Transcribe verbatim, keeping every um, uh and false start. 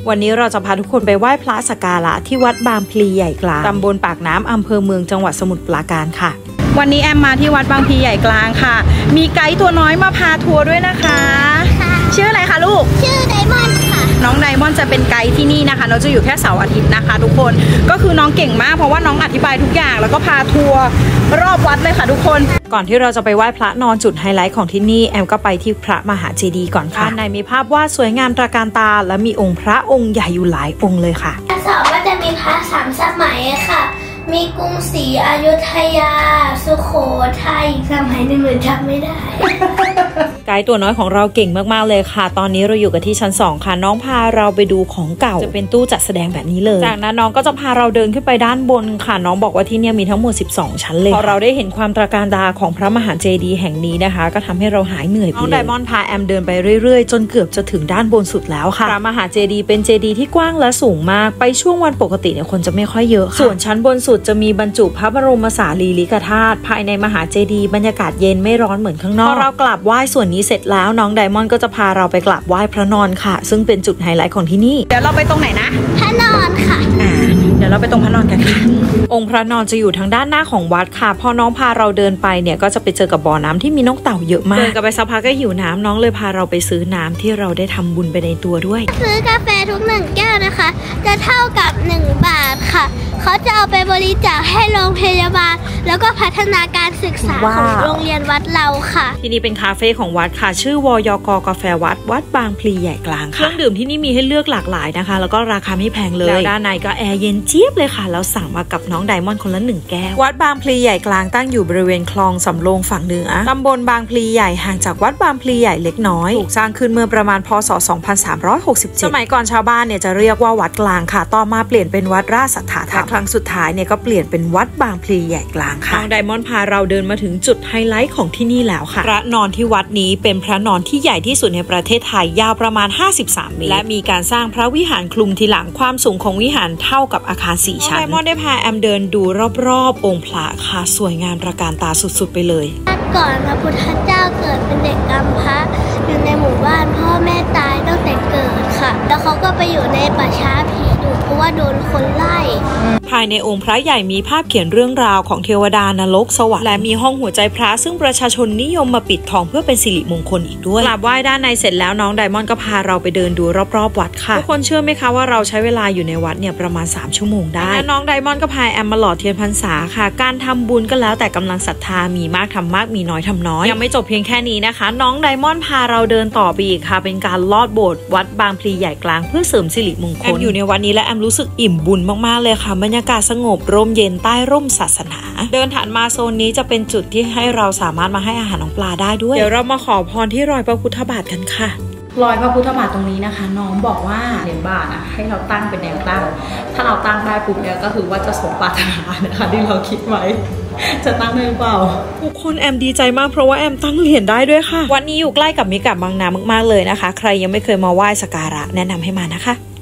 วันนี้เราจะพาทุกคนไปไหว้พระสักการะที่วัดบางพลีใหญ่กลางตำบลปากน้ำอำเภอเมืองจังหวัดสมุทรปราการค่ะวันนี้แอมมาที่วัดบางพลีใหญ่กลางค่ะมีไกด์ตัวน้อยมาพาทัวร์ด้วยนะคะชื่ออะไรคะลูกชื่อไดมอนด์ค่ะน้องไดมอนด์จะเป็นไกด์ที่นี่นะคะเราจะอยู่แค่เสาร์อาทิตย์นะคะทุกคนก็คือน้องเก่งมากเพราะว่าน้องอธิบายทุกอย่างแล้วก็พาทัวร์รอบวัดเลยค่ะทุกคนก่อนที่เราจะไปไหว้พระนอนจุดไฮไลท์ของที่นี่แอมก็ไปที่พระมหาเจดีย์ก่อนค่ะในมีภาพวาดสวยงามตระการตาและมีองค์พระองค์ใหญ่อยู่หลายองค์เลยค่ะสองก็จะมีพระสามสมัยค่ะมีกรุงศรีอยุธยาสุโขทัยสมัยหนึ่งหรือจำไม่ได้ไกด์ตัวน้อยของเราเก่งมากๆเลยค่ะตอนนี้เราอยู่กันที่ชั้นสองค่ะน้องพาเราไปดูของเก่าจะเป็นตู้จัดแสดงแบบนี้เลยจากนั้นน้องก็จะพาเราเดินขึ้นไปด้านบนค่ะน้องบอกว่าที่นี่มีทั้งหมดสิบสองชั้นเลยพอเราได้เห็นความตระการตาของพระมหาเจดีย์แห่งนี้นะคะก็ทำให้เราหายเหนื่อยไปเลยน้องไดมอนด์พาแอมเดินไปเรื่อยๆจนเกือบจะถึงด้านบนสุดแล้วค่ะพระมหาเจดีย์เป็นเจดีย์ที่กว้างและสูงมากไปช่วงวันปกติเนี่ยคนจะไม่ค่อยเยอะส่วนชั้นบนสุดจะมีบรรจุพระบรมสารีริกธาตุภายในมหาเจดีย์บรรยากาศเย็นไม่ร้อนเหมือนข้างนอกพอเรากราบไหว้ส่วนนี้เสร็จแล้วน้องไดมอนด์ก็จะพาเราไปกราบไหว้พระนอนค่ะซึ่งเป็นจุดไฮไลท์ของที่นี่เดี๋ยวเราไปตรงไหนนะพระนอนค่ะอ่าเดี๋ยวเราไปตรงพระนอนกันค่ะองค์พระนอนจะอยู่ทางด้านหน้าของวัดค่ะพอน้องพาเราเดินไปเนี่ยก็จะไปเจอกับบ่อน้ำที่มีนกเต่าเยอะมากเดินกันไปสักพักก็หิวน้ำน้องเลยพาเราไปซื้อน้ำที่เราได้ทำบุญไปในตัวด้วยซื้อกาแฟทุกหนึ่งแก้วนะคะจะเท่ากับหนึ่งบาทค่ะเขาจะเอาไปบริจาคให้โรงพยาบาลแล้วก็พัฒนาการศึกษาของโรงเรียนวัดเราค่ะที่นี่เป็นคาเฟ่ของวัดค่ะชื่อวยกกาแฟวัดวัดบางพลีใหญ่กลางค่ะเครื่องดื่มที่นี่มีให้เลือกหลากหลายนะคะแล้วก็ราคาไม่แพงเลยแล้วด้านในก็แอร์เย็นเจี๊ยบเลยค่ะแล้วสั่งมากับน้องไดมอนด์คนละหนึ่งแก้ววัดบางพลีใหญ่กลางตั้งอยู่บริเวณคลองสำโรงฝั่งเหนือตำบลบางพลีใหญ่ห่างจากวัดบางพลีใหญ่เล็กน้อยถูกสร้างขึ้นเมื่อประมาณพ.ศ. สองพันสามร้อยหกสิบเจ็ดสมัยก่อนชาวบ้านเนี่ยจะเรียกว่าวัดกลางค่ะต่อมาเปลี่ยนเป็นวัดราชสัทธาธรรมครั้งสุดท้ายเนี่ยก็เปลี่ยนเป็นวัดบางพลีใหญ่กลางค่ะน้องไดมอนด์พาเราเดินมาถึงจุดไฮไลท์ของที่นี่แล้วค่ะพระนอนที่วัดนี้เป็นพระนอนที่ใหญ่ที่สุดในประเทศไทยยาวประมาณห้าสิบสามเมตรและมีการสร้างพระวิหารคลุมทีหลังความสูงของวิหารเท่ากับอาคารสี่ชั้นไดมอนด์ได้พาแอมเดินดูรอบๆองค์พระค่ะสวยงามตระการตาสุดๆไปเลยก่อนพระพุทธเจ้าเกิดเป็นเด็กกำพร้าอยู่ในหมู่บ้านพ่อแม่ตายตั้งแต่เกิดค่ะแล้วเขาก็ไปอยู่ในป่าช้าผีดุเพราะว่าโดนคนไล่ภายในองค์พระใหญ่มีภาพเขียนเรื่องราวของเทวดานรกสวรรค์และมีห้องหัวใจพระซึ่งประชาชนนิยมมาปิดทองเพื่อเป็นสิริมงคลอีกด้วยกราบไหว้ด้านในเสร็จแล้วน้องไดมอนด์ก็พาเราไปเดินดูรอบๆวัดค่ะทุกคนเชื่อไหมคะว่าเราใช้เวลาอยู่ในวัดเนี่ยประมาณสามชั่วโมงได้น้องไดมอนด์ก็พาแอมมาหล่อเทียนพรรษาค่ะการทำบุญก็แล้วแต่กำลังศรัทธามีมากทำมากมีน้อยทำน้อยยังไม่จบเพียงแค่นี้นะคะน้องไดมอนด์พาเราเดินต่อไปอีกค่ะเป็นการลอดโบสถ์วัดบางพลีใหญ่กลางเพื่อเสริมสิริมงคลแอมอยู่ในวัดนี้และแอมรู้สึกอิ่มบุญมากๆเลยค่ะบรรยากาศสงบร่มเย็นใต้ร่มศาสนาเดินถัดมาโซนนี้จะเป็นจุดที่ให้เราสามารถมาให้อาหารน้องปลาได้ด้วยเดี๋ยวเรามาขอพรที่รอยพระพุทธบาทกันค่ะรอยพระพุทธบาทตรงนี้นะคะน้องบอกว่าเหรียญบาทอ่ะให้เราตั้งเป็นแนวตั้งถ้าเราตั้งได้ปุ๊บเนี่ยก็คือว่าจะสมปรารถนานะคะที่เราคิดไว้จะตั้งได้หรือเปล่าทุกคนแอมดีใจมากเพราะว่าแอมตั้งเหรียญได้ด้วยค่ะวัดนี้อยู่ใกล้กับมิกะบางนามากๆเลยนะคะใครยังไม่เคยมาไหว้สักการะแนะนำให้มานะคะ